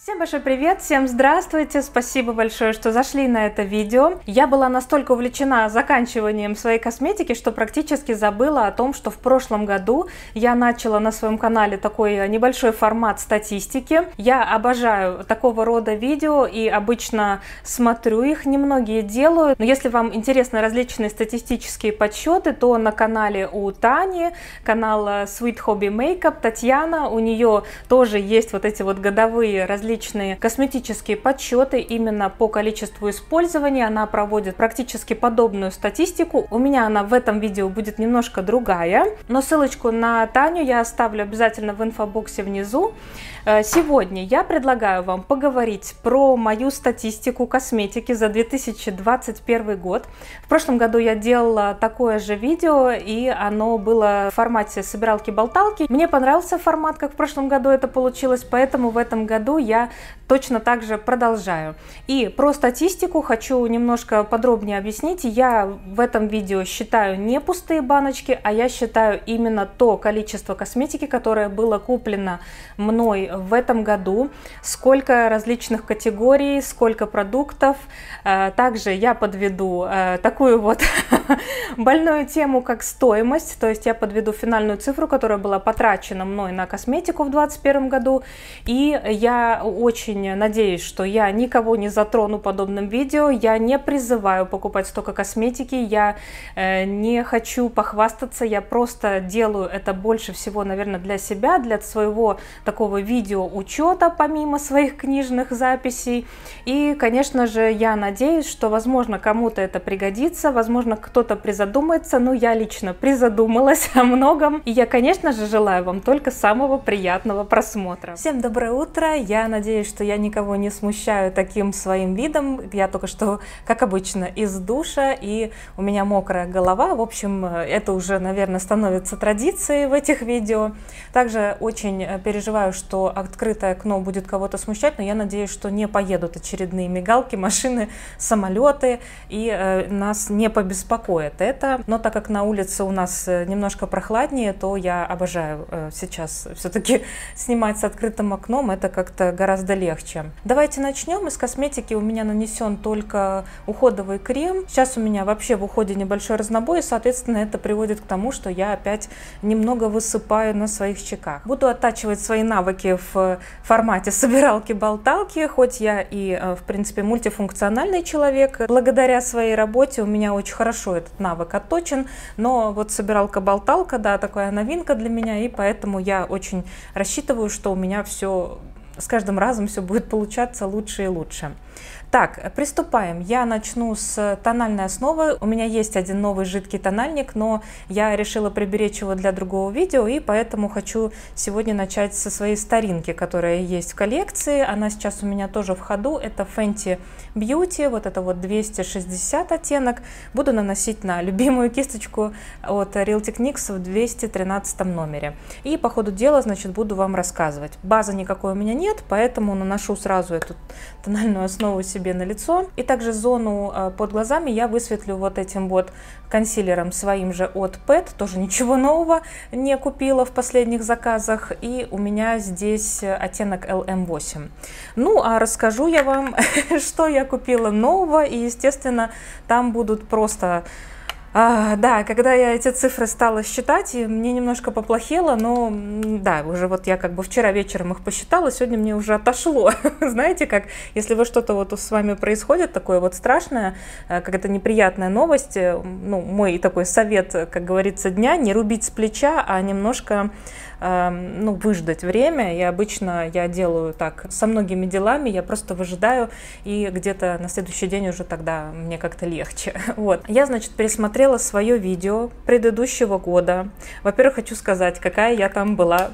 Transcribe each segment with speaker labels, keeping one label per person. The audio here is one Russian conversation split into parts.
Speaker 1: Всем большой привет, всем здравствуйте, спасибо большое, что зашли на это видео. Я была настолько увлечена заканчиванием своей косметики, что практически забыла о том, что в прошлом году я начала на своем канале такой небольшой формат статистики. Я обожаю такого рода видео и обычно смотрю их, немногие делают. Но если вам интересны различные статистические подсчеты, то на канале у Тани, канал Sweet Hobby Makeup, Татьяна, у нее тоже есть вот эти вот годовые различные косметические подсчеты именно по количеству использования. Она проводит практически подобную статистику. У меня она в этом видео будет немножко другая, но ссылочку на Таню я оставлю обязательно в инфобоксе внизу. Сегодня я предлагаю вам поговорить про мою статистику косметики за 2021 год. В прошлом году я делала такое же видео, и оно было в формате собиралки-болталки. Мне понравился формат, как в прошлом году это получилось, поэтому в этом году я точно так же продолжаю. И про статистику хочу немножко подробнее объяснить. Я в этом видео считаю не пустые баночки, а я считаю именно то количество косметики, которое было куплено мной в этом году, сколько различных категорий, сколько продуктов. Также я подведу такую вот больную тему, как стоимость, то есть я подведу финальную цифру, которая была потрачена мной на косметику в 2021 году, и я очень надеюсь, что я никого не затрону подобным видео. Я не призываю покупать столько косметики, я не хочу похвастаться, я просто делаю это больше всего, наверное, для себя, для своего такого видеоучета, помимо своих книжных записей. И, конечно же, я надеюсь, что, возможно, кому-то это пригодится, возможно, кто-то призадумается, но я лично призадумалась о многом. И я, конечно же, желаю вам только самого приятного просмотра. Всем доброе утро, я надеюсь, что я никого не смущаю таким своим видом. Я только что, как обычно, из душа, и у меня мокрая голова. В общем, это уже, наверное, становится традицией в этих видео. Также очень переживаю, что открытое окно будет кого-то смущать, но я надеюсь, что не поедут очередные мигалки, машины, самолеты, и нас не побеспокоит это. Но так как на улице у нас немножко прохладнее, то я обожаю сейчас все-таки снимать с открытым окном. Это как-то гораздо легче. Давайте начнем. Из косметики у меня нанесен только уходовый крем. Сейчас у меня вообще в уходе небольшой разнобой, и, соответственно, это приводит к тому, что я опять немного высыпаю на своих щеках. Буду оттачивать свои навыки в формате собиралки-болталки, хоть я и, в принципе, мультифункциональный человек. Благодаря своей работе у меня очень хорошо этот навык отточен, но вот собиралка-болталка, да, такая новинка для меня, и поэтому я очень рассчитываю, что у меня все с каждым разом все будет получаться лучше и лучше. Так, приступаем. Я начну с тональной основы. У меня есть один новый жидкий тональник, но я решила приберечь его для другого видео, и поэтому хочу сегодня начать со своей старинки, которая есть в коллекции. Она сейчас у меня тоже в ходу. Это Fenty Beauty, вот это вот 260 оттенок. Буду наносить на любимую кисточку от Real Techniques в 213 номере. И по ходу дела, значит, буду вам рассказывать. Базы никакой у меня нет, поэтому наношу сразу эту тональную основу себе на лицо. И также зону под глазами я высветлю вот этим вот консилером своим же от Pet. Тоже ничего нового не купила в последних заказах. И у меня здесь оттенок LM8. Ну, а расскажу я вам, что я купила нового. И, естественно, там будут просто... Да, когда я эти цифры стала считать, и мне немножко поплохело, но да, уже вот я как бы вчера вечером их посчитала, сегодня мне уже отошло. Знаете, как если вы что-то вот с вами происходит, такое вот страшное, какая-то неприятная новость, ну, мой такой совет, как говорится, дня, не рубить с плеча, а немножко ну, выждать время. И обычно я делаю так со многими делами, я просто выжидаю, и где-то на следующий день уже тогда мне как-то легче. Вот. Я, значит, пересмотрела свое видео предыдущего года. Во-первых, хочу сказать, какая я там была.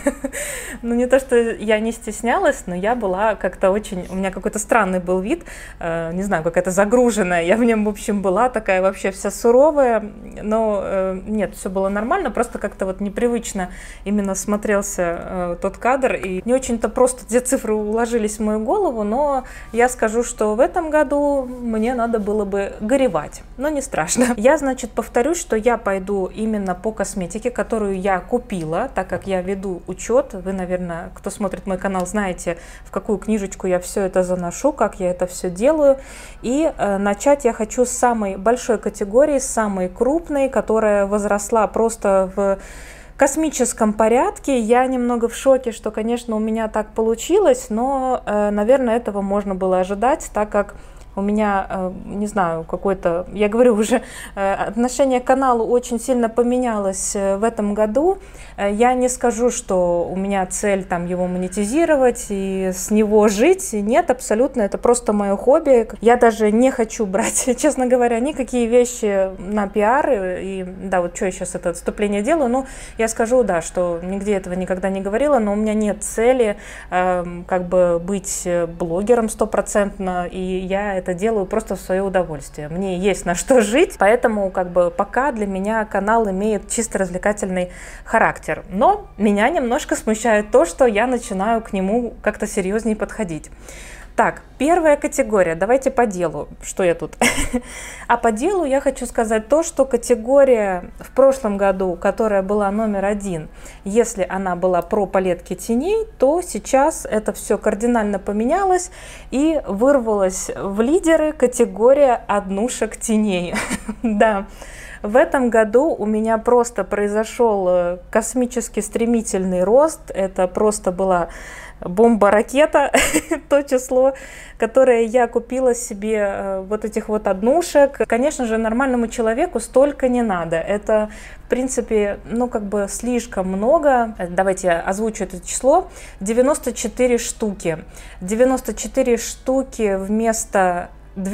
Speaker 1: Ну, не то, что я не стеснялась, но я была как-то очень... У меня какой-то странный был вид, не знаю, какая-то загруженная. Я в нем, в общем, была такая вообще вся суровая, но нет, все было нормально, просто как-то вот непривычно именно смотрелся тот кадр, и не очень-то просто те цифры уложились в мою голову, но я скажу, что в этом году мне надо было бы горевать, но не страшно. Я, значит, повторюсь, что я пойду именно по косметике, которую я купила, так как я веду учет. Вы, наверное, кто смотрит мой канал, знаете, в какую книжечку я все это заношу, как я это все делаю. И начать я хочу с самой большой категории, с самой крупной, которая возросла просто в космическом порядке. Я немного в шоке, что, конечно, у меня так получилось, но, наверное, этого можно было ожидать, так как у меня, не знаю, какое-то, я говорю уже, отношение к каналу очень сильно поменялось в этом году. Я не скажу, что у меня цель там его монетизировать и с него жить. Нет, абсолютно, это просто мое хобби. Я даже не хочу брать, честно говоря, никакие вещи на пиар. И да, вот что я сейчас это отступление делаю, но я скажу, да, что нигде этого никогда не говорила, но у меня нет цели как бы быть блогером стопроцентно, и я это делаю просто в свое удовольствие. Мне есть на что жить, поэтому как бы пока для меня канал имеет чисто развлекательный характер. Но меня немножко смущает то, что я начинаю к нему как-то серьезнее подходить. Так, первая категория, давайте по делу, что я тут. А по делу я хочу сказать то, что категория в прошлом году, которая была номер 1, если она была про палетки теней, то сейчас это все кардинально поменялось и вырвалась в лидеры категория однушек теней. Да. В этом году у меня просто произошел космически стремительный рост, это просто была бомба-ракета, то число, которое я купила себе вот этих вот однушек. Конечно же, нормальному человеку столько не надо. Это, в принципе, ну, как бы слишком много. Давайте я озвучу это число. 94 штуки. 94 штуки вместо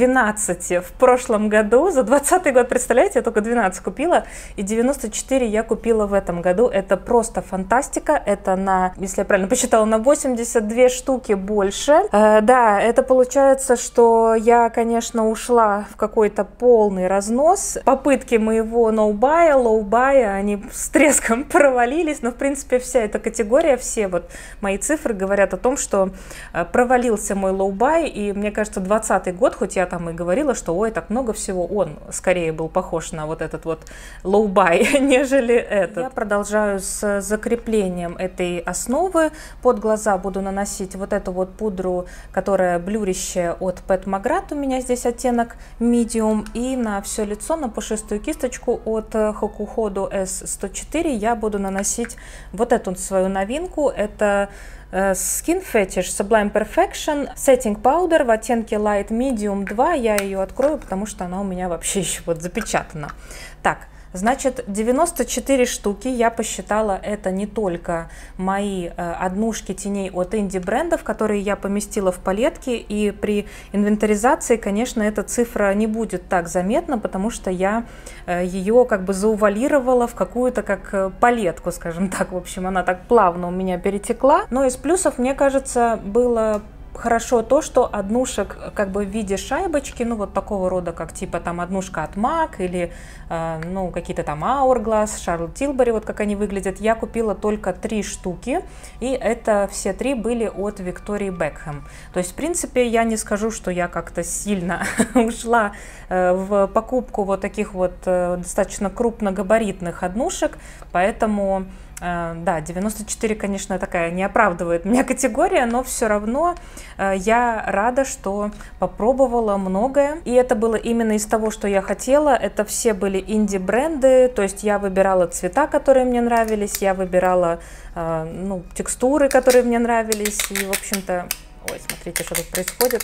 Speaker 1: 12 в прошлом году, за 2020 год, представляете, я только 12 купила, и 94 я купила в этом году. Это просто фантастика, это на, если я правильно посчитала, на 82 штуки больше. Да, это получается, что я, ушла в какой-то полный разнос. Попытки моего ноу-бая, лоу-бая, они с треском провалились, но, в принципе, вся эта категория, все вот мои цифры говорят о том, что провалился мой лоу-бай, и мне кажется, 2020 год, хоть я там и говорила, что ой, так много всего, он скорее был похож на вот этот вот low-buy, нежели этот. Я продолжаю с закреплением этой основы. Под глаза буду наносить вот эту вот пудру, которая блюрящая от Pat McGrath, у меня здесь оттенок medium, и на все лицо, на пушистую кисточку от Hokuhodo S104 я буду наносить вот эту свою новинку, это Skin Fetish Sublime Perfection Setting Powder в оттенке Light Medium 2. Я ее открою, потому что она у меня вообще еще вот запечатана. Так, значит, 94 штуки, я посчитала, это не только мои однушки теней от инди-брендов, которые я поместила в палетки, и при инвентаризации, конечно, эта цифра не будет так заметна, потому что я ее как бы заувалировала в какую-то как палетку, скажем так. В общем, она так плавно у меня перетекла. Но из плюсов, мне кажется, было хорошо то, что однушек как бы в виде шайбочки, ну вот такого рода, как типа там однушка от MAC или ну какие-то там Hourglass, Charlotte Tilbury, вот как они выглядят, я купила только 3 штуки, и это все 3 были от Виктории Бекхэм. То есть, в принципе, я не скажу, что я как-то сильно ушла в покупку вот таких вот достаточно крупногабаритных однушек, поэтому да, 94, конечно, такая не оправдывает меня категория, но все равно я рада, что попробовала многое. И это было именно из того, что я хотела. Это все были инди-бренды, то есть я выбирала цвета, которые мне нравились, я выбирала ну, текстуры, которые мне нравились. И, в общем-то, ой, смотрите, что тут происходит.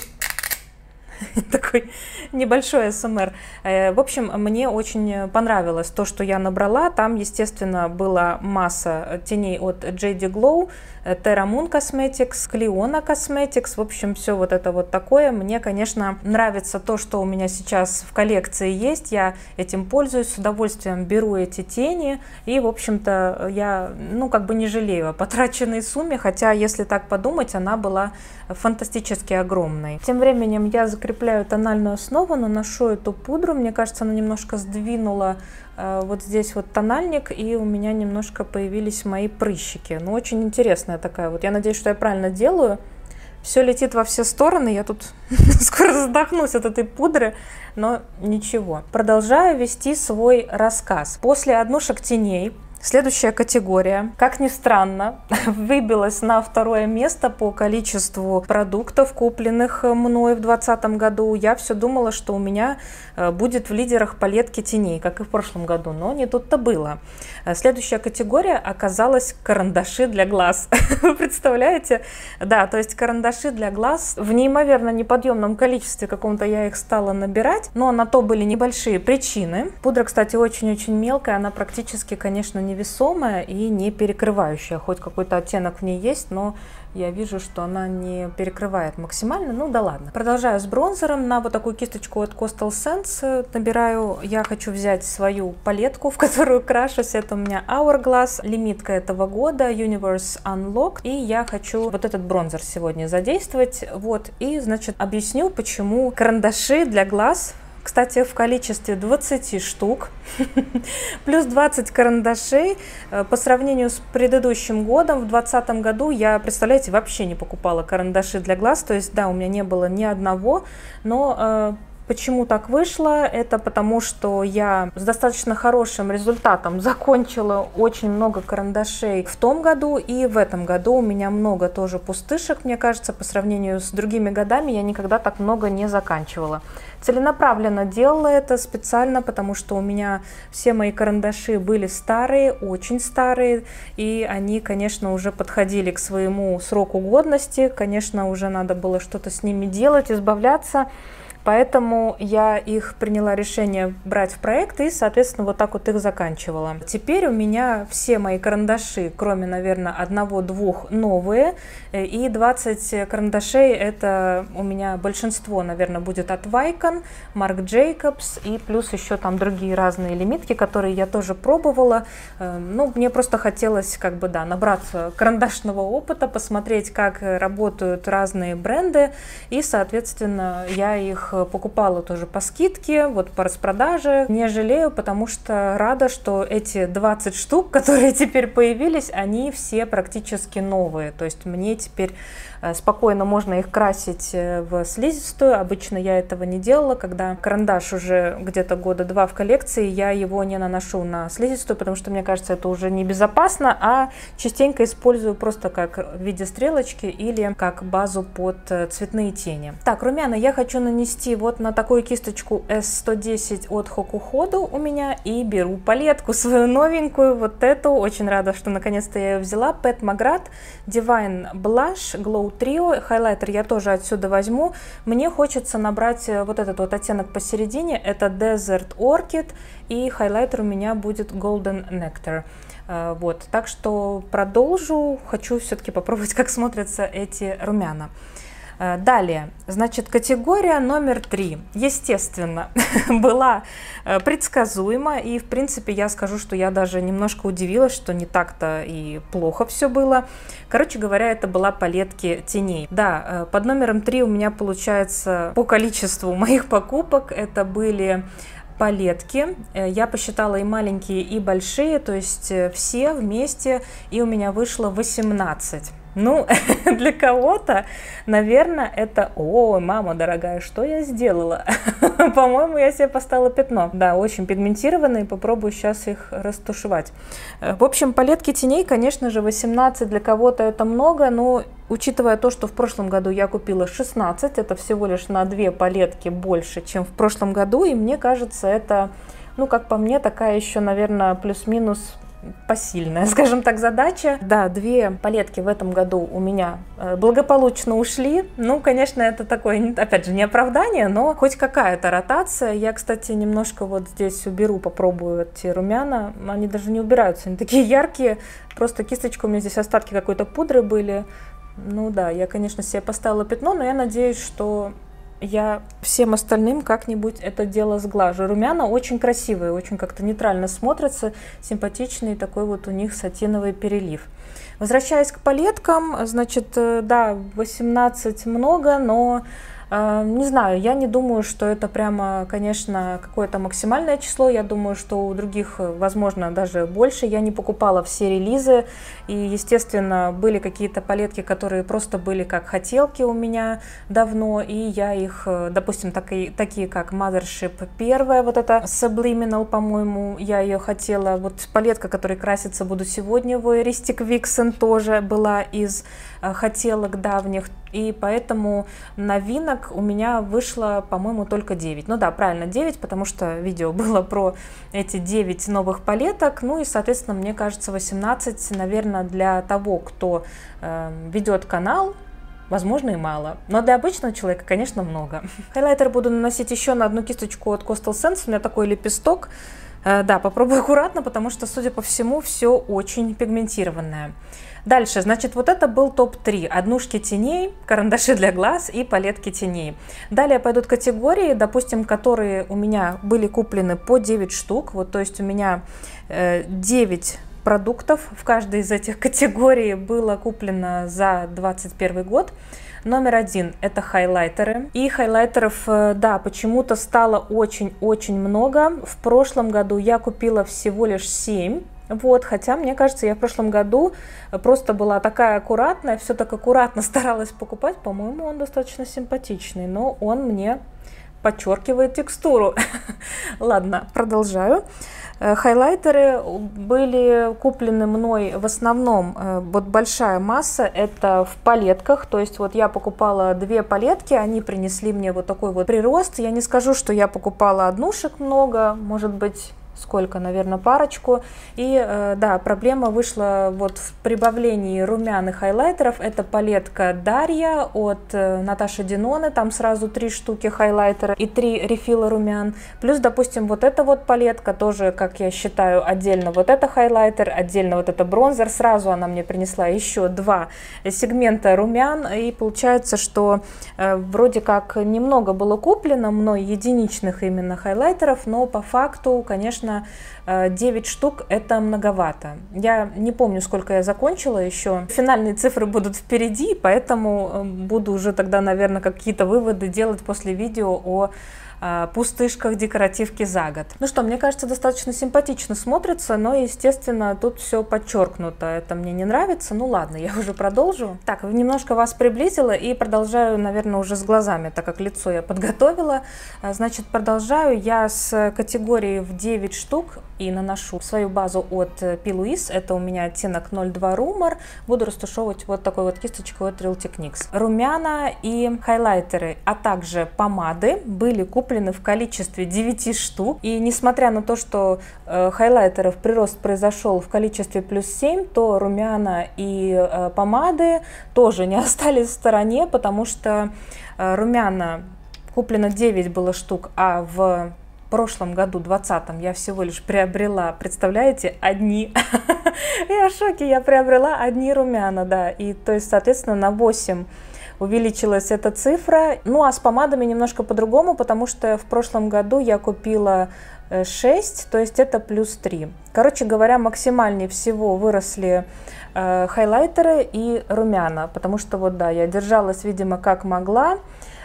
Speaker 1: Такой небольшой СМР. В общем, мне очень понравилось то, что я набрала. Там, естественно, была масса теней от JD Glow, Terra Moon Cosmetics, Cliona Cosmetics. В общем, все вот это вот такое. Мне, конечно, нравится то, что у меня сейчас в коллекции есть. Я этим пользуюсь, с удовольствием беру эти тени. И, в общем-то, я, ну, как бы не жалею о потраченной сумме. Хотя, если так подумать, она была фантастически огромной. Тем временем я закрепляю тональную основу, наношу эту пудру. Мне кажется, она немножко сдвинула вот здесь вот тональник, и у меня немножко появились мои прыщики. Ну, очень интересная такая вот. Я надеюсь, что я правильно делаю. Все летит во все стороны, я тут скоро задохнусь от этой пудры, но ничего. Продолжаю вести свой рассказ. После однушек теней следующая категория, как ни странно, выбилась на второе место по количеству продуктов, купленных мной в 2020 году. Я все думала, что у меня будет в лидерах палетки теней, как и в прошлом году, но не тут-то было. Следующая категория оказалась карандаши для глаз. Вы представляете? Да, то есть карандаши для глаз в неимоверно неподъемном количестве каком-то я их стала набирать, но на то были небольшие причины. Пудра, кстати, очень-очень мелкая, она практически, конечно, невесомая и не перекрывающая. Хоть какой-то оттенок в ней есть, но я вижу, что она не перекрывает максимально. Ну да ладно. Продолжаю с бронзером. На вот такую кисточку от Coastal Scents набираю. Я хочу взять свою палетку, в которую крашусь. Это у меня Hourglass, лимитка этого года, Universe Unlocked. И я хочу вот этот бронзер сегодня задействовать. Вот. И, значит, объясню, почему карандаши для глаз, кстати, в количестве 20 штук, плюс 20 карандашей. По сравнению с предыдущим годом, в 2020 году я, представляете, вообще не покупала карандаши для глаз. То есть, да, у меня не было ни одного, но почему так вышло? Это потому, что я с достаточно хорошим результатом закончила очень много карандашей в том году, и в этом году у меня много тоже пустышек, мне кажется, по сравнению с другими годами я никогда так много не заканчивала. Целенаправленно делала это специально, потому что у меня все мои карандаши были старые, очень старые, и они, конечно, уже подходили к своему сроку годности, конечно, уже надо было что-то с ними делать, избавляться. Поэтому я их приняла решение брать в проект и, соответственно, вот так вот их заканчивала. Теперь у меня все мои карандаши, кроме, наверное, одного-двух, новые. И 20 карандашей, это у меня большинство, наверное, будет от Vicon, Marc Jacobs и плюс еще там другие разные лимитки, которые я тоже пробовала. Ну, мне просто хотелось, как бы, да, набраться карандашного опыта, посмотреть, как работают разные бренды. И, соответственно, я их покупала тоже по скидке, вот по распродаже. Не жалею, потому что рада, что эти 20 штук, которые теперь появились, они все практически новые. То есть мне теперь спокойно можно их красить в слизистую. Обычно я этого не делала, когда карандаш уже где-то года два в коллекции, я его не наношу на слизистую, потому что мне кажется, это уже небезопасно, а частенько использую просто как в виде стрелочки или как базу под цветные тени. Так, румяна я хочу нанести вот на такую кисточку S110 от Hokuhodo у меня, и беру палетку свою новенькую, вот эту. Очень рада, что наконец-то я ее взяла. Pat McGrath Divine Blush Glow Trio. Хайлайтер я тоже отсюда возьму. Мне хочется набрать вот этот вот оттенок посередине. Это Desert Orchid. И хайлайтер у меня будет Golden Nectar. Вот. Так что продолжу. Хочу все-таки попробовать, как смотрятся эти румяна. Далее, значит, категория номер 3, естественно, была предсказуема, и, в принципе, я скажу, что я даже немножко удивилась, что не так-то и плохо все было. Короче говоря, это была палетки теней. Да, под номером 3 у меня получается по количеству моих покупок это были палетки. Я посчитала и маленькие, и большие, то есть все вместе, и у меня вышло 18. Ну, для кого-то, наверное, это... Ой, мама дорогая, что я сделала? По-моему, я себе поставила пятно. Да, очень пигментированные, попробую сейчас их растушевать. В общем, палетки теней, конечно же, 18 для кого-то это много, но учитывая то, что в прошлом году я купила 16, это всего лишь на 2 палетки больше, чем в прошлом году, и мне кажется, это, ну, как по мне, такая еще, наверное, плюс-минус посильная, скажем так, задача. Да, 2 палетки в этом году у меня благополучно ушли. Ну, конечно, это такое, опять же, не оправдание, но хоть какая-то ротация. Я, кстати, немножко вот здесь уберу, попробую эти румяна. Они даже не убираются, они такие яркие. Просто кисточка, у меня здесь остатки какой-то пудры были. Ну да, я, конечно, себе поставила пятно, но я надеюсь, что я всем остальным как-нибудь это дело сглажу. Румяна очень красивые, очень как-то нейтрально смотрятся, симпатичный такой вот у них сатиновый перелив. Возвращаясь к палеткам, значит, да, 18 много, но Не знаю, я не думаю, что это прямо, конечно, какое-то максимальное число. Я думаю, что у других, возможно, даже больше. Я не покупала все релизы. И, естественно, были какие-то палетки, которые просто были как хотелки у меня давно. И я их, допустим, такие как Mothership первая, вот эта Subliminal, по-моему, я ее хотела. Вот палетка, которой краситься буду сегодня, Voyeuristic Vixen, тоже была из хотелок давних. И поэтому новинок у меня вышло, по-моему, только 9. Ну да, правильно, 9, потому что видео было про эти 9 новых палеток. Ну и, соответственно, мне кажется, 18, наверное, для того, кто ведет канал, возможно, и мало. Но для обычного человека, конечно, много. Хайлайтер буду наносить еще на одну кисточку от Coastal Scents. У меня такой лепесток. Да, попробую аккуратно, потому что, судя по всему, все очень пигментированное. Дальше, значит, вот это был топ-3. Однушки теней, карандаши для глаз и палетки теней. Далее пойдут категории, допустим, которые у меня были куплены по 9 штук. Вот, то есть у меня 9 продуктов в каждой из этих категорий было куплено за 2021 год. Номер 1 – это хайлайтеры. И хайлайтеров, да, почему-то стало очень-очень много. В прошлом году я купила всего лишь 7. Вот, хотя, мне кажется, я в прошлом году просто была такая аккуратная, все так аккуратно старалась покупать. По-моему, он достаточно симпатичный, но он мне подчеркивает текстуру. Ладно, продолжаю. Хайлайтеры были куплены мной в основном, вот большая масса, это в палетках, то есть вот я покупала 2 палетки, они принесли мне вот такой вот прирост. Я не скажу, что я покупала однушек много, может быть, сколько, наверное, парочку. И да, проблема вышла вот в прибавлении румяных хайлайтеров. Это палетка Дарья от Наташи Деноне, там сразу 3 штуки хайлайтера и 3 рефила румян. Плюс, допустим, вот эта вот палетка тоже, как я считаю, отдельно вот это хайлайтер, отдельно вот это бронзер. Сразу она мне принесла еще 2 сегмента румян. И получается, что вроде как немного было куплено мной единичных именно хайлайтеров, но по факту, конечно, 9 штук это многовато. Я не помню, сколько я закончила еще. Финальные цифры будут впереди, поэтому буду уже тогда, наверное, какие-то выводы делать после видео о пустышках декоративки за год. Ну что, мне кажется, достаточно симпатично смотрится, но, естественно, тут все подчеркнуто. Это мне не нравится. Ну ладно, я уже продолжу. Так, немножко вас приблизила и продолжаю, наверное, уже с глазами, так как лицо я подготовила. Значит, продолжаю я с категории в 9 штук и наношу свою базу от P. Louise. Это у меня оттенок 02 Rumor. Буду растушевывать вот такой вот кисточкой от Real Techniques. Румяна и хайлайтеры, а также помады были куплены в количестве 9 штук. И несмотря на то, что хайлайтеров прирост произошел в количестве плюс 7, то румяна и помады тоже не остались в стороне, потому что румяна куплено 9 было штук, а в прошлом году, 2020, я всего лишь приобрела, представляете, одни. Я в шоке, я приобрела одни румяна, да. И то есть, соответственно, на 8 увеличилась эта цифра. Ну а с помадами немножко по-другому, потому что в прошлом году я купила 6, то есть это плюс 3. Короче говоря, максимальнее всего выросли хайлайтеры и румяна, потому что вот да, я держалась, видимо, как могла.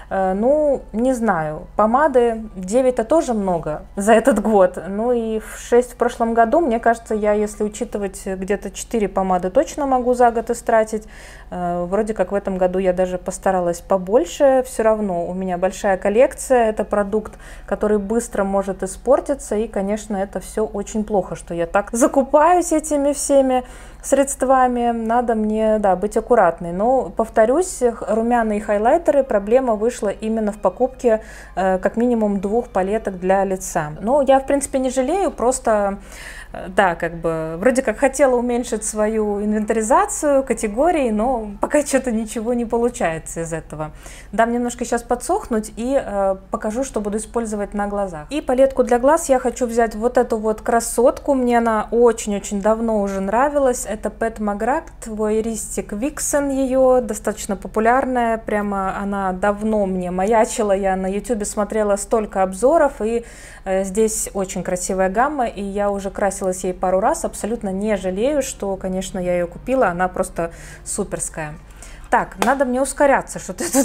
Speaker 1: Ну, не знаю, помады 9 это тоже много за этот год. Ну и 6 в прошлом году, мне кажется, я, если учитывать, где-то 4 помады точно могу за год истратить. Вроде как в этом году я даже постаралась побольше. Все равно у меня большая коллекция, это продукт, который быстро может испортиться. И, конечно, это все очень плохо, что я так закупаюсь этими всеми средствами. Надо мне, да, быть аккуратной. Но, повторюсь, румяна и хайлайтеры, проблема вышла именно в покупке как минимум 2 палеток для лица. Но я, в принципе, не жалею, просто... Да, как бы вроде как хотела уменьшить свою инвентаризацию категорий, но пока что-то ничего не получается из этого. Дам немножко сейчас подсохнуть и покажу, что буду использовать на глазах. И палетку для глаз я хочу взять вот эту вот красотку. Мне она очень-очень давно уже нравилась. Это Pat McGrath Voyeuristic Vixen, ее достаточно популярная. Прямо она давно мне маячила. Я на YouTube смотрела столько обзоров, и здесь очень красивая гамма, и я уже красилась ей пару раз, абсолютно не жалею, что, конечно, я ее купила, она просто суперская. Так, надо мне ускоряться, что-то тут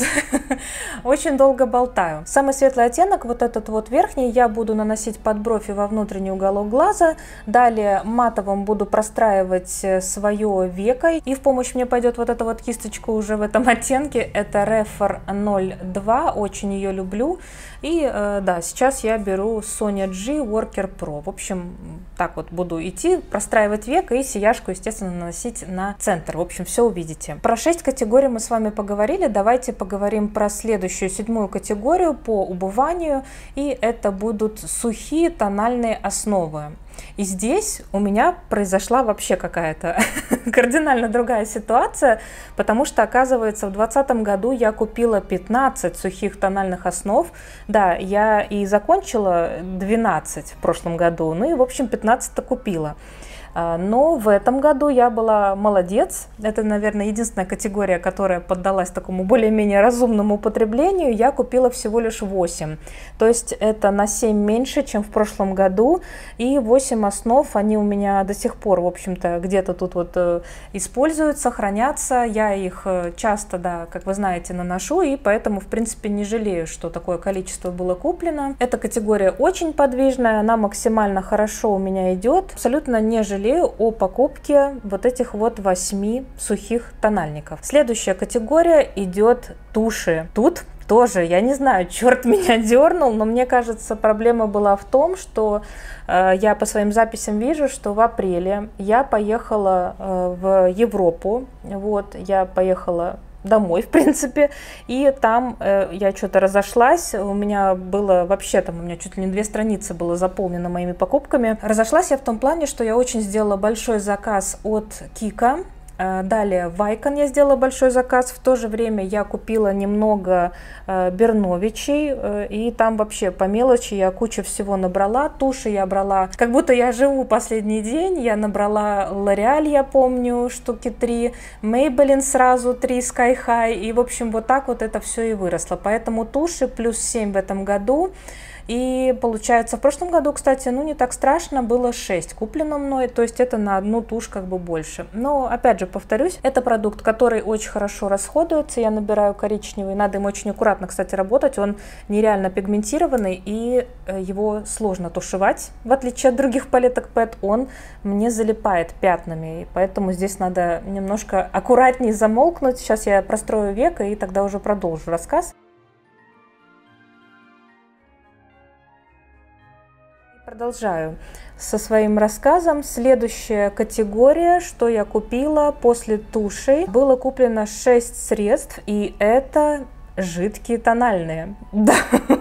Speaker 1: очень долго болтаю. Самый светлый оттенок, вот этот вот верхний, я буду наносить под бровь и во внутренний уголок глаза. Далее матовым буду простраивать свое веко. И в помощь мне пойдет вот эта вот кисточка уже в этом оттенке. Это Rephr 02, очень ее люблю. И да, сейчас я беру Sonia G Worker Pro. В общем, так вот буду идти, простраивать веко и сияшку, естественно, наносить на центр. В общем, все увидите. Про 6 категорий мы с вами поговорили. Давайте поговорим про следующую, 7-ю категорию по убыванию. И это будут сухие тональные основы. И здесь у меня произошла вообще какая-то кардинально другая ситуация, потому что, оказывается, в 2020 году я купила 15 сухих тональных основ. Да, я и закончила 12 в прошлом году, ну и, в общем, 15-то купила. Но в этом году я была молодец. Это, наверное, единственная категория, которая поддалась такому более-менее разумному употреблению. Я купила всего лишь 8. То есть это на 7 меньше, чем в прошлом году. И 8 основ, они у меня до сих пор, в общем-то, где-то тут вот используются, хранятся. Я их часто, да, как вы знаете, наношу. И поэтому, в принципе, не жалею, что такое количество было куплено. Эта категория очень подвижная, она максимально хорошо у меня идет. Абсолютно не жалею о покупке вот этих вот 8 сухих тональников. Следующая категория идет туши. Тут тоже, я не знаю, черт меня дернул, но мне кажется, проблема была в том, что я по своим записям вижу, что в апреле я поехала в Европу. Вот, я поехала домой, в принципе, и там я что-то разошлась, у меня было вообще там, у меня чуть ли не 2 страницы было заполнено моими покупками. Разошлась я в том плане, что я очень сделала большой заказ от Кика. Далее в Icon я сделала большой заказ, в то же время я купила немного Берновичей, и там вообще по мелочи я кучу всего набрала. Туши я брала, как будто я живу последний день, я набрала L'Oreal, я помню, штуки 3, Maybelline сразу 3, Sky High, и в общем вот так вот это все и выросло. Поэтому туши плюс 7 в этом году. И получается, в прошлом году, кстати, ну не так страшно, было 6 куплено мной, то есть это на одну тушь как бы больше. Но опять же повторюсь, это продукт, который очень хорошо расходуется, я набираю коричневый, надо им очень аккуратно, кстати, работать, он нереально пигментированный и его сложно тушевать, в отличие от других палеток Pet, он мне залипает пятнами, и поэтому здесь надо немножко аккуратнее замолкнуть. Сейчас я прострою веко и тогда уже продолжу рассказ. Продолжаю со своим рассказом. Следующая категория, что я купила после тушей. Было куплено 6 средств, и это жидкие тональные. Да.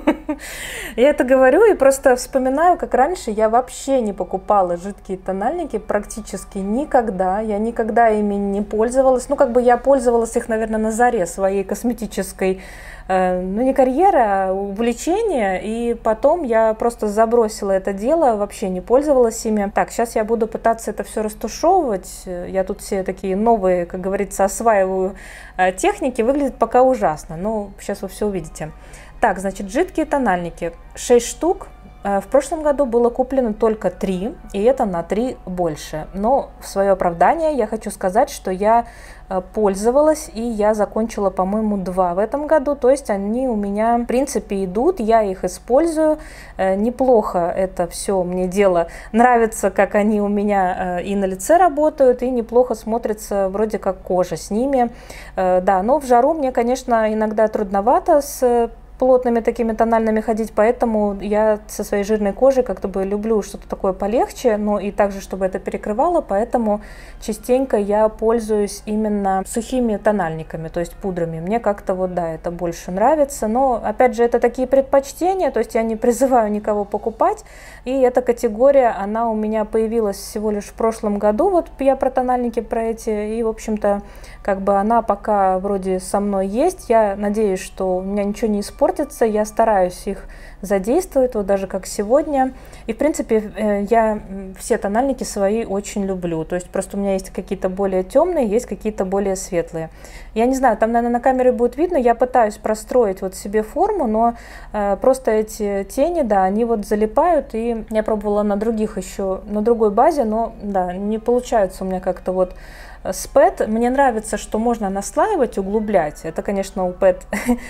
Speaker 1: Я это говорю и просто вспоминаю, как раньше я вообще не покупала жидкие тональники практически никогда. Я никогда ими не пользовалась. Ну, как бы я пользовалась их, наверное, на заре своей косметической, ну, не карьеры, а увлечения. И потом я просто забросила это дело, вообще не пользовалась ими. Так, сейчас я буду пытаться это все растушевывать. Я тут все такие новые, как говорится, осваиваю техники. Выглядит пока ужасно, но сейчас вы все увидите. Так, значит, жидкие тональники 6 штук. В прошлом году было куплено только 3, и это на 3 больше. Но в свое оправдание я хочу сказать, что я пользовалась, и я закончила, по-моему, 2 в этом году. То есть они у меня, в принципе, идут, я их использую. Неплохо это все мне дело. Нравится, как они у меня и на лице работают, и неплохо смотрится вроде как кожа с ними. Да, но в жару мне, конечно, иногда трудновато с плотными такими тональными ходить, поэтому я со своей жирной кожей как-то бы люблю что-то такое полегче, но и также, чтобы это перекрывало, поэтому частенько я пользуюсь именно сухими тональниками, то есть пудрами. Мне как-то вот, да, это больше нравится, но, опять же, это такие предпочтения, то есть я не призываю никого покупать, и эта категория, она у меня появилась всего лишь в прошлом году, вот я про тональники, про эти, и, в общем-то, как бы она пока вроде со мной есть, я надеюсь, что у меня ничего не испортится, я стараюсь их задействовать, вот даже как сегодня. И, в принципе, я все тональники свои очень люблю, то есть просто у меня есть какие-то более темные, есть какие-то более светлые. Я не знаю, там, наверное, на камере будет видно, я пытаюсь простроить вот себе форму, но просто эти тени, да, они вот залипают, и я пробовала на других еще, на другой базе, но, да, не получается у меня как-то вот с Pet. Мне нравится, что можно наслаивать, углублять. Это, конечно, у Pet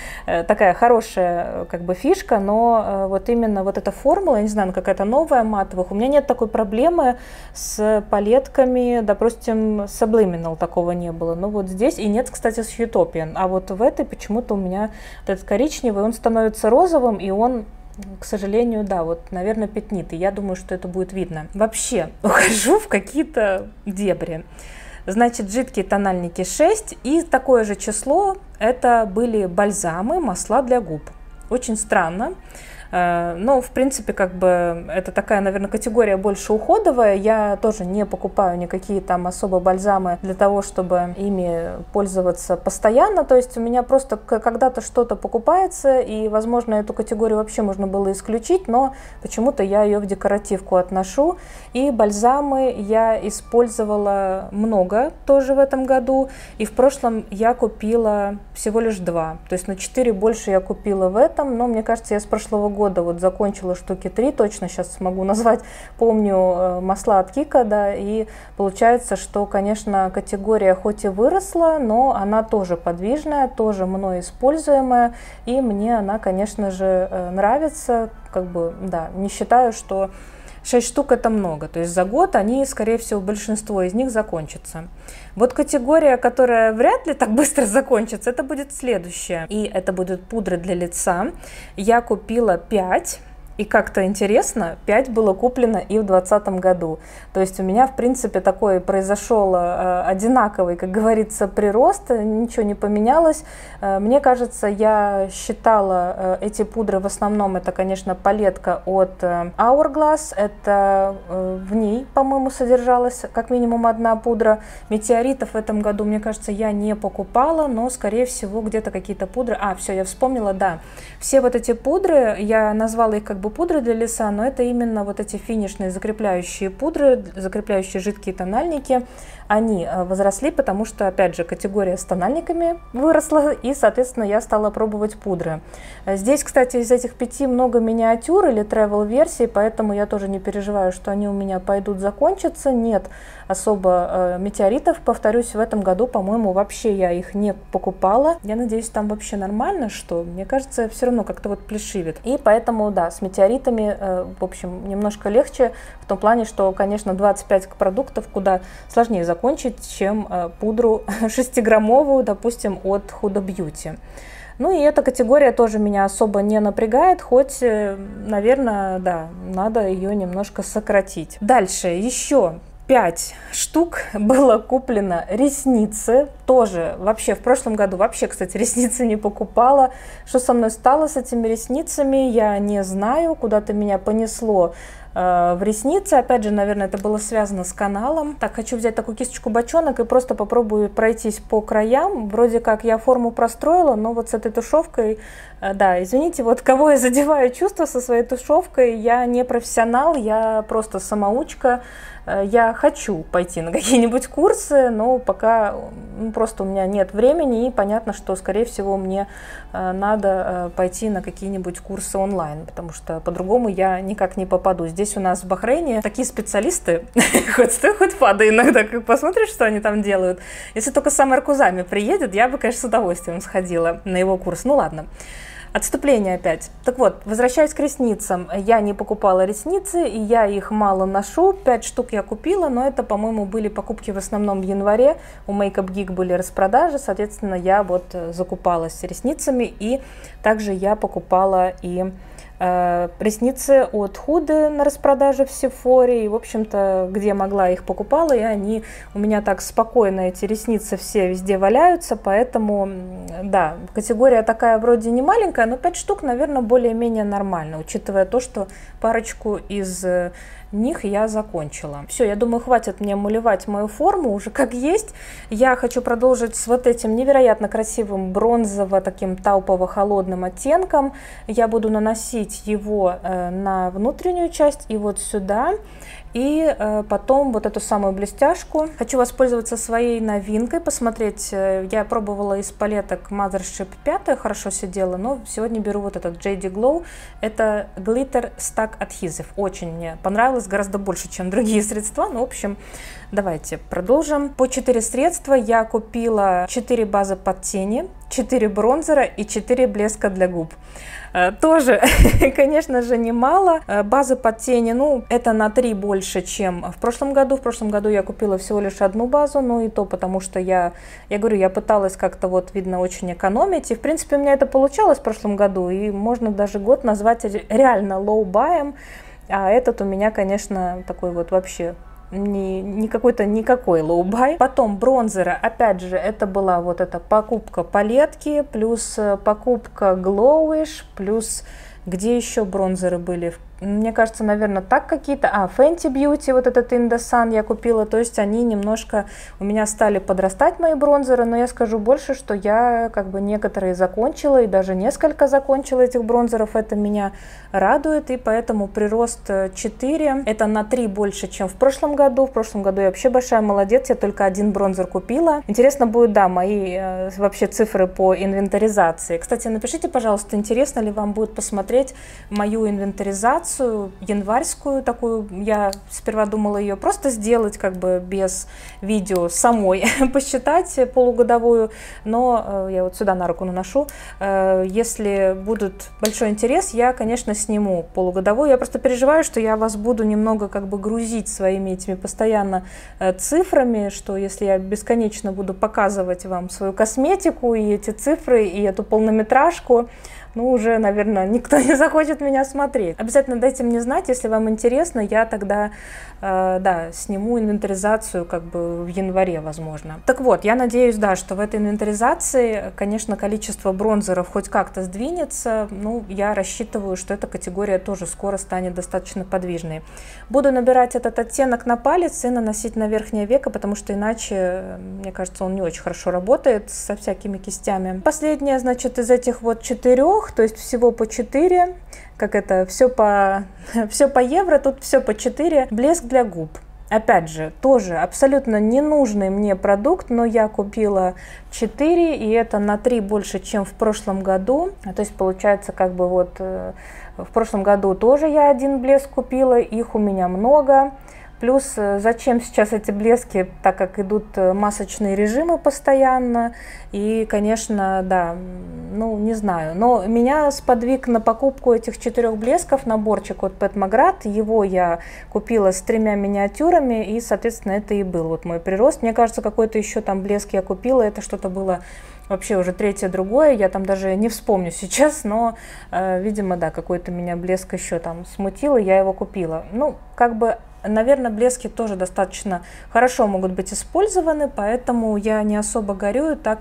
Speaker 1: такая хорошая как бы фишка, но вот именно вот эта формула, я не знаю, какая-то новая матовых. У меня нет такой проблемы с палетками, допустим, Subliminal такого не было. Но вот здесь и нет, кстати, с Utopian. А вот в этой почему-то у меня вот этот коричневый, он становится розовым, и он, к сожалению, да, вот, наверное, пятнит. И я думаю, что это будет видно. Вообще, ухожу в какие-то дебри. Значит, жидкие тональники 6, и такое же число это были бальзамы, масла для губ. Очень странно. Но, в принципе, как бы это такая, наверное, категория больше уходовая. Я тоже не покупаю никакие там особо бальзамы для того, чтобы ими пользоваться постоянно. То есть у меня просто когда-то что-то покупается, и, возможно, эту категорию вообще можно было исключить, но почему-то я ее в декоративку отношу. И бальзамы я использовала много тоже в этом году, и в прошлом я купила всего лишь 2. То есть на 4 больше я купила в этом, но мне кажется, я с прошлого года вот закончила штуки 3, точно сейчас смогу назвать, помню масла от Кика, да, и получается, что, конечно, категория хоть и выросла, но она тоже подвижная, тоже мной используемая, и мне она, конечно же, нравится, как бы, да, не считаю, что 6 штук это много, то есть за год они, скорее всего, большинство из них закончатся. Вот категория, которая вряд ли так быстро закончится, это будет следующая. И это будут пудры для лица. Я купила 5. И как-то интересно, 5 было куплено и в 2020 году. То есть у меня, в принципе, такой произошел одинаковый, как говорится, прирост, ничего не поменялось. Мне кажется, я считала эти пудры в основном, это, конечно, палетка от Hourglass. Это в ней, по-моему, содержалась как минимум 1 пудра. Метеоритов в этом году, мне кажется, я не покупала, но, скорее всего, где-то какие-то пудры. Все, я вспомнила, да. Все вот эти пудры, я назвала их как бы пудры для лица, но это именно вот эти финишные закрепляющие пудры, закрепляющие жидкие тональники. Они возросли, потому что, опять же, категория с тональниками выросла, и, соответственно, я стала пробовать пудры. Здесь, кстати, из этих 5 много миниатюр или travel-версий, поэтому я тоже не переживаю, что они у меня пойдут закончиться. Нет особо метеоритов, повторюсь, в этом году, по-моему, вообще я их не покупала. Я надеюсь, там вообще нормально, что, мне кажется, все равно как-то вот плешивит. И поэтому, да, с метеоритами, в общем, немножко легче, в том плане, что, конечно, 25 продуктов куда сложнее закончить, чем пудру 6-граммовую, допустим, от Huda Beauty. Ну и эта категория тоже меня особо не напрягает, хоть, наверное, да, надо ее немножко сократить. Дальше еще 5 штук было куплено ресницы. Тоже вообще в прошлом году вообще, кстати, ресницы не покупала. Что со мной стало с этими ресницами, я не знаю. Куда-то меня понесло в ресницы. Опять же, наверное, это было связано с каналом. Так, хочу взять такую кисточку бочонок и просто попробую пройтись по краям. Вроде как я форму простроила, но вот с этой тушевкой, да, извините, вот кого я задеваю чувства со своей тушевкой, я не профессионал, я просто самоучка. Я хочу пойти на какие-нибудь курсы, но пока просто у меня нет времени, и понятно, что, скорее всего, мне надо пойти на какие-нибудь курсы онлайн, потому что по-другому я никак не попаду. Здесь у нас в Бахрейне такие специалисты, хоть стой, хоть падай иногда, как посмотришь, что они там делают. Если только сам Эркузами приедет, я бы, конечно, с удовольствием сходила на его курс. Ну ладно. Отступление опять. Так вот, возвращаясь к ресницам, я не покупала ресницы, и я их мало ношу. 5 штук я купила, но это, по-моему, были покупки в основном в январе. У Makeup Geek были распродажи, соответственно, я вот закупалась ресницами, и также я покупала и ресницы от Huda на распродаже в Sephora, и, в общем-то, где могла, их покупала, и они у меня так спокойно, эти ресницы все везде валяются, поэтому, да, категория такая вроде не маленькая, но 5 штук, наверное, более-менее нормально, учитывая то, что парочку из них я закончила. Все, я думаю, хватит мне малевать мою форму уже как есть. Я хочу продолжить с вот этим невероятно красивым бронзово-таким таупово-холодным оттенком. Я буду наносить его на внутреннюю часть и вот сюда. И потом вот эту самую блестяшку. Хочу воспользоваться своей новинкой, посмотреть. Я пробовала из палеток Mothership 5, хорошо сидела, но сегодня беру вот этот JD Glow. Это Glitter Stack Adhesive. Очень мне понравилось, гораздо больше, чем другие средства. Ну, в общем, давайте продолжим. По 4 средства я купила 4 базы под тени, 4 бронзера и 4 блеска для губ. Тоже, конечно же, немало. Базы под тени, ну, это на 3 больше, чем в прошлом году. В прошлом году я купила всего лишь одну базу, ну и то потому, что я говорю, я пыталась как-то вот, видно, очень экономить. И, в принципе, у меня это получалось в прошлом году, и можно даже год назвать реально лоу-баем. А этот у меня, конечно, такой вот вообще... никакой лоу-бай. Потом бронзеры, опять же, это была вот эта покупка палетки, плюс покупка Glowish, плюс где еще бронзеры были? Мне кажется, наверное, так какие-то. Fenty Beauty, вот этот In The Sun я купила, то есть они немножко у меня стали подрастать, мои бронзеры, но я скажу больше, что я как бы некоторые закончила, и даже несколько закончила этих бронзеров, это меня радует, и поэтому прирост 4, это на 3 больше, чем в прошлом году. В прошлом году я вообще большая молодец, я только один бронзер купила. Интересно будет, да, мои вообще цифры по инвентаризации. Кстати, напишите, пожалуйста, интересно ли вам будет посмотреть мою инвентаризацию, январскую такую. Я сперва думала ее просто сделать как бы без видео самой, посчитать полугодовую, но я вот сюда на руку наношу. Если будет большой интерес, я, конечно, сниму полугодовую. Я просто переживаю, что я вас буду немного как бы грузить своими этими постоянно цифрами, что если я бесконечно буду показывать вам свою косметику и эти цифры, и эту полнометражку, ну, уже, наверное, никто не захочет меня смотреть. Обязательно дайте мне знать, если вам интересно, я тогда, да, сниму инвентаризацию как бы в январе, возможно. Так вот, я надеюсь, да, что в этой инвентаризации, конечно, количество бронзеров хоть как-то сдвинется. Ну, я рассчитываю, что эта категория тоже скоро станет достаточно подвижной. Буду набирать этот оттенок на палец и наносить на верхнее веко, потому что иначе, мне кажется, он не очень хорошо работает со всякими кистями. Последнее, значит, из этих вот 4, то есть всего по 4, как это, все по евро, тут все по 4, блеск для губ. Опять же, тоже абсолютно ненужный мне продукт, но я купила 4, и это на 3 больше, чем в прошлом году. То есть получается, как бы вот в прошлом году тоже я один блеск купила, их у меня много. Плюс, зачем сейчас эти блески, так как идут масочные режимы постоянно, и, конечно, да, ну, не знаю, но меня сподвиг на покупку этих 4 блесков, наборчик от Pat McGrath, его я купила с 3 миниатюрами, и, соответственно, это и был вот мой прирост. Мне кажется, какой-то еще там блеск я купила, это что-то было вообще уже 3-е, другое, я там даже не вспомню сейчас, но, видимо, да, какой-то меня блеск еще там смутил, и я его купила. Ну, как бы... Наверное, блески тоже достаточно хорошо могут быть использованы, поэтому я не особо горюю, так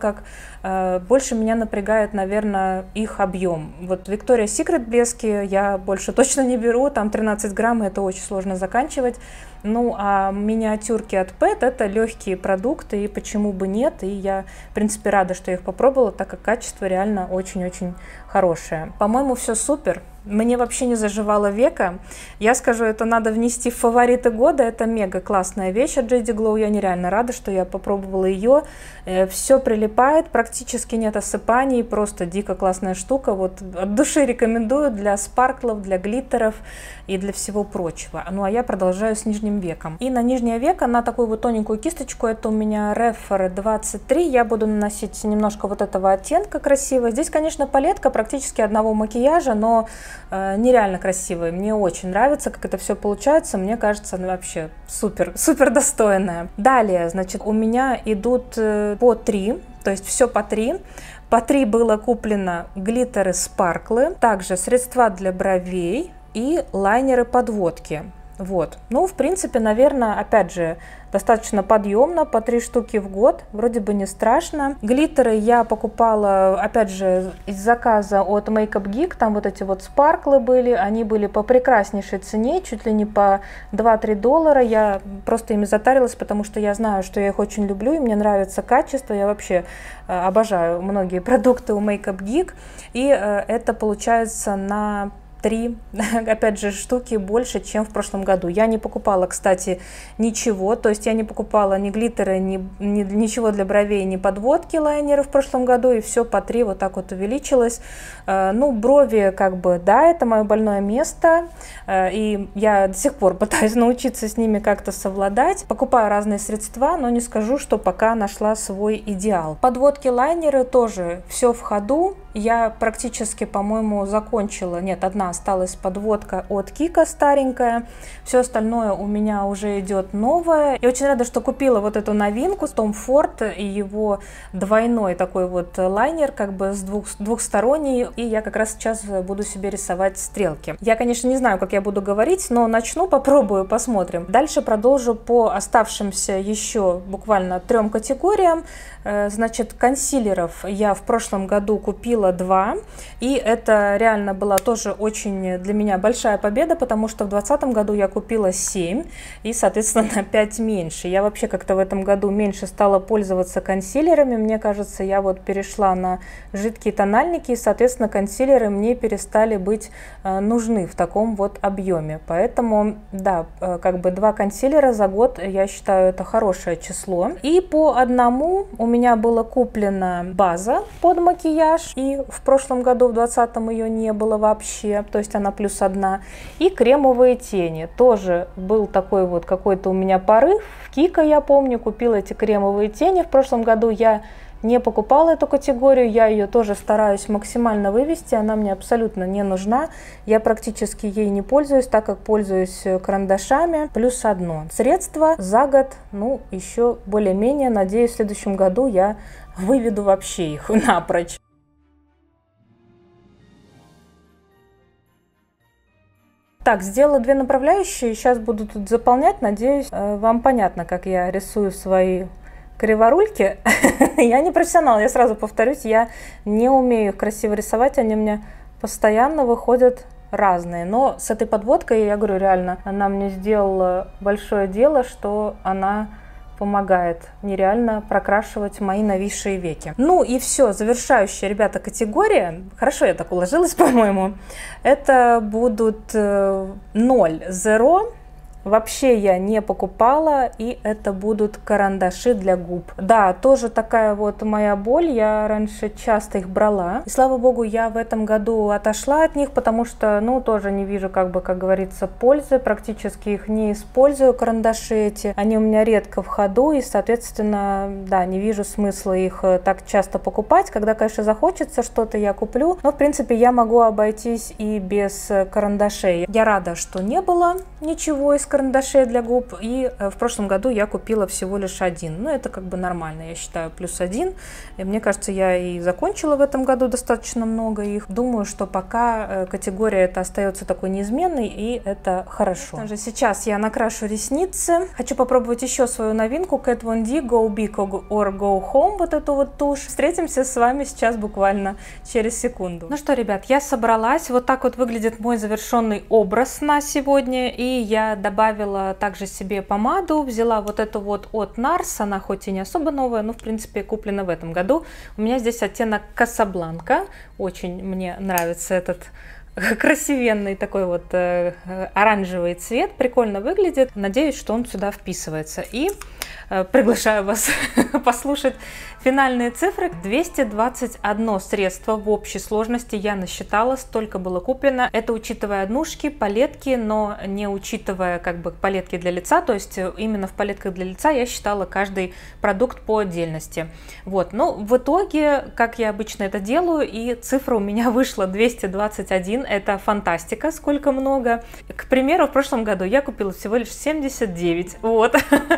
Speaker 1: как больше меня напрягает, наверное, их объем. Вот Victoria's Secret блески я больше точно не беру, там 13 грамм, и это очень сложно заканчивать. Ну, а миниатюрки от Pat это легкие продукты, и почему бы нет, и я, в принципе, рада, что я их попробовала, так как качество реально очень-очень хорошее. По-моему, все супер. Мне вообще не заживало веко. Я скажу, это надо внести в фавориты года. Это мега классная вещь от JD Glow. Я нереально рада, что я попробовала ее. Все прилипает, практически нет осыпаний. Просто дико классная штука. Вот от души рекомендую для спарклов, для глиттеров и для всего прочего. Ну а я продолжаю с нижним веком. И на нижнее веко, на такую вот тоненькую кисточку, это у меня Refer 23. Я буду наносить немножко вот этого оттенка красиво. Здесь, конечно, палетка практически одного макияжа, но нереально красивая. Мне очень нравится, как это все получается. Мне кажется, она вообще супер, супер достойная. Далее, значит, у меня идут по 3, то есть все по 3. По 3 было куплено глиттеры, спарклы, также средства для бровей и лайнеры подводки. Вот. Ну, в принципе, наверное, опять же, достаточно подъемно, по 3 штуки в год, вроде бы не страшно. Глиттеры я покупала, опять же, из заказа от Makeup Geek, там вот эти вот спарклы были, они были по прекраснейшей цене, чуть ли не по 2-3 доллара. Я просто ими затарилась, потому что я знаю, что я их очень люблю, и мне нравится качество, я вообще обожаю многие продукты у Makeup Geek, и это получается на 3, опять же, штуки больше, чем в прошлом году. Я не покупала, кстати, ничего, то есть я не покупала ни глиттера, ничего для бровей, ни подводки лайнеры в прошлом году, и все по 3 вот так вот увеличилось. Ну, брови, как бы, да, это мое больное место, и я до сих пор пытаюсь научиться с ними как-то совладать. Покупаю разные средства, но не скажу, что пока нашла свой идеал. Подводки, лайнеры тоже все в ходу. Я практически, по-моему, закончила. Нет, одна осталась подводка от Кика старенькая. Все остальное у меня уже идет новое. И очень рада, что купила вот эту новинку Tom Ford и его двойной такой вот лайнер, как бы с двухсторонний. И я как раз сейчас буду себе рисовать стрелки. Я, конечно, не знаю, как я буду говорить, но начну, попробую, посмотрим. Дальше продолжу по оставшимся еще буквально 3 категориям. Значит, консилеров я в прошлом году купила 2, и это реально была тоже очень для меня большая победа, потому что в 2020 году я купила 7, и, соответственно, на 5 меньше. Я вообще как-то в этом году меньше стала пользоваться консилерами, мне кажется, я вот перешла на жидкие тональники, и, соответственно, консилеры мне перестали быть нужны в таком вот объеме. Поэтому, да, как бы 2 консилера за год, я считаю, это хорошее число. И по одному у меня была куплена база под макияж, и в прошлом году, в 2020, ее не было вообще, то есть она +1. И кремовые тени. Тоже был такой вот какой-то у меня порыв. В Кика, я помню, купила эти кремовые тени. В прошлом году я не покупала эту категорию, я ее тоже стараюсь максимально вывести, она мне абсолютно не нужна, я практически ей не пользуюсь, так как пользуюсь карандашами. +1. Средства за год, ну, еще более-менее, надеюсь, в следующем году я выведу вообще их напрочь. Так, сделала 2 направляющие, сейчас буду тут заполнять, надеюсь, вам понятно, как я рисую свои криворульки. Я не профессионал, я сразу повторюсь, я не умею их красиво рисовать, они у меня постоянно выходят разные. Но с этой подводкой, я говорю, реально, она мне сделала большое дело, что она помогает нереально прокрашивать мои нависшие веки. Ну и все, завершающая, ребята, категория, хорошо я так уложилась, по-моему, это будут 0, 0. Вообще я не покупала, и это будут карандаши для губ. Да, тоже такая вот моя боль, я раньше часто их брала. И слава богу, я в этом году отошла от них, потому что, ну, тоже не вижу, как бы, как говорится, пользы. Практически их не использую, карандаши эти. Они у меня редко в ходу, и, соответственно, да, не вижу смысла их так часто покупать. Когда, конечно, захочется что-то, я куплю. Но, в принципе, я могу обойтись и без карандашей. Я рада, что не было ничего из карандашей для губ, и в прошлом году я купила всего лишь 1. Ну, это как бы нормально, я считаю, +1. И мне кажется, я и закончила в этом году достаточно много их. Думаю, что пока категория эта остается такой неизменной, и это хорошо. Также сейчас я накрашу ресницы. Хочу попробовать еще свою новинку Kat Von D Go Big or Go Home, вот эту вот тушь. Встретимся с вами сейчас буквально через секунду. Ну что, ребят, я собралась. Вот так вот выглядит мой завершенный образ на сегодня, и я добавила также себе помаду, взяла вот эту вот от NARS, она хоть и не особо новая, но в принципе куплена в этом году. У меня здесь оттенок Casablanca, очень мне нравится этот красивенный такой вот оранжевый цвет, прикольно выглядит, надеюсь, что он сюда вписывается. И приглашаю вас послушать финальные цифры. 221 средство в общей сложности я насчитала, столько было куплено. Это учитывая однушки, палетки, но не учитывая как бы палетки для лица, то есть именно в палетках для лица я считала каждый продукт по отдельности. Вот, но в итоге, как я обычно это делаю, и цифра у меня вышла 221, это фантастика, сколько много. К примеру, в прошлом году я купила всего лишь 79, вот,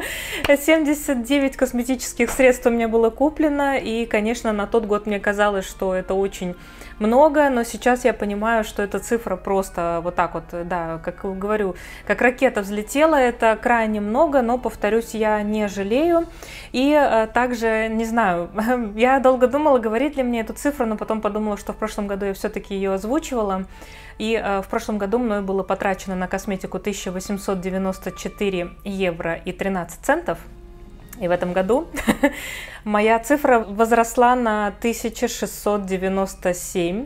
Speaker 1: 79 косметических средств у меня было куплено, и, конечно, на тот год мне казалось, что это очень много, но сейчас я понимаю, что эта цифра просто вот так вот, да, как говорю, как ракета взлетела, это крайне много, но, повторюсь, я не жалею. И также, не знаю, я долго думала, говорить ли мне эту цифру, но потом подумала, что в прошлом году я все-таки ее озвучивала. И в прошлом году мною было потрачено на косметику 1894 евро и 13 центов. И в этом году моя цифра возросла на 1697.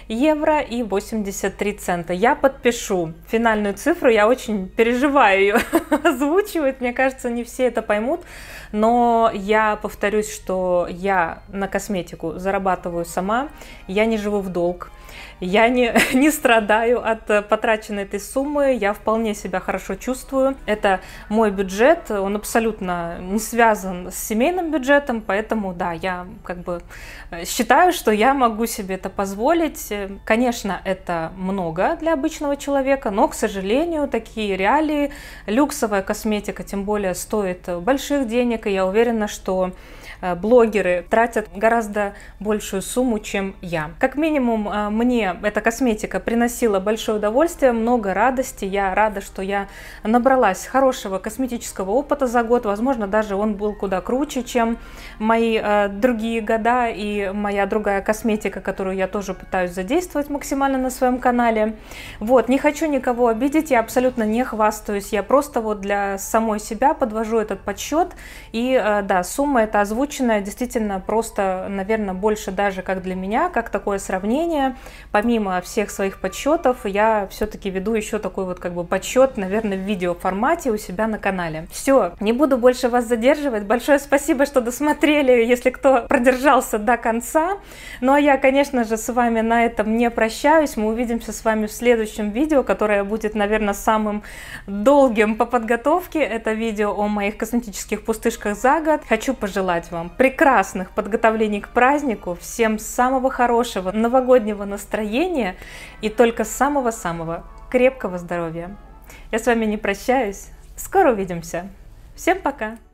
Speaker 1: евро и 83 цента. Я подпишу финальную цифру, я очень переживаю ее озвучивать, мне кажется, не все это поймут, но я повторюсь, что я на косметику зарабатываю сама, я не живу в долг. Я не страдаю от потраченной этой суммы, я вполне себя хорошо чувствую. Это мой бюджет, он абсолютно не связан с семейным бюджетом, поэтому да, я как бы считаю, что я могу себе это позволить. Конечно, это много для обычного человека, но, к сожалению, такие реалии. Люксовая косметика, тем более, стоит больших денег, и я уверена, что блогеры тратят гораздо большую сумму, чем я. Как минимум, мне эта косметика приносила большое удовольствие, много радости. Я рада, что я набралась хорошего косметического опыта за год. Возможно, даже он был куда круче, чем мои другие года и моя другая косметика, которую я тоже пытаюсь задействовать максимально на своем канале. Вот, не хочу никого обидеть, я абсолютно не хвастаюсь, я просто вот для самой себя подвожу этот подсчет. И да, сумма эта озвучена действительно просто, наверное, больше даже как для меня, как такое сравнение. Помимо всех своих подсчетов, я все-таки веду еще такой вот как бы подсчет, наверное, в видеоформате у себя на канале. Все, не буду больше вас задерживать. Большое спасибо, что досмотрели, если кто продержался до конца. Ну а я, конечно же, с вами на этом не прощаюсь. Мы увидимся с вами в следующем видео, которое будет, наверное, самым долгим по подготовке. Это видео о моих косметических пустышках за год. Хочу пожелать вам прекрасных подготовлений к празднику, всем самого хорошего новогоднего настроения и только самого-самого крепкого здоровья. Я с вами не прощаюсь, скоро увидимся. Всем пока!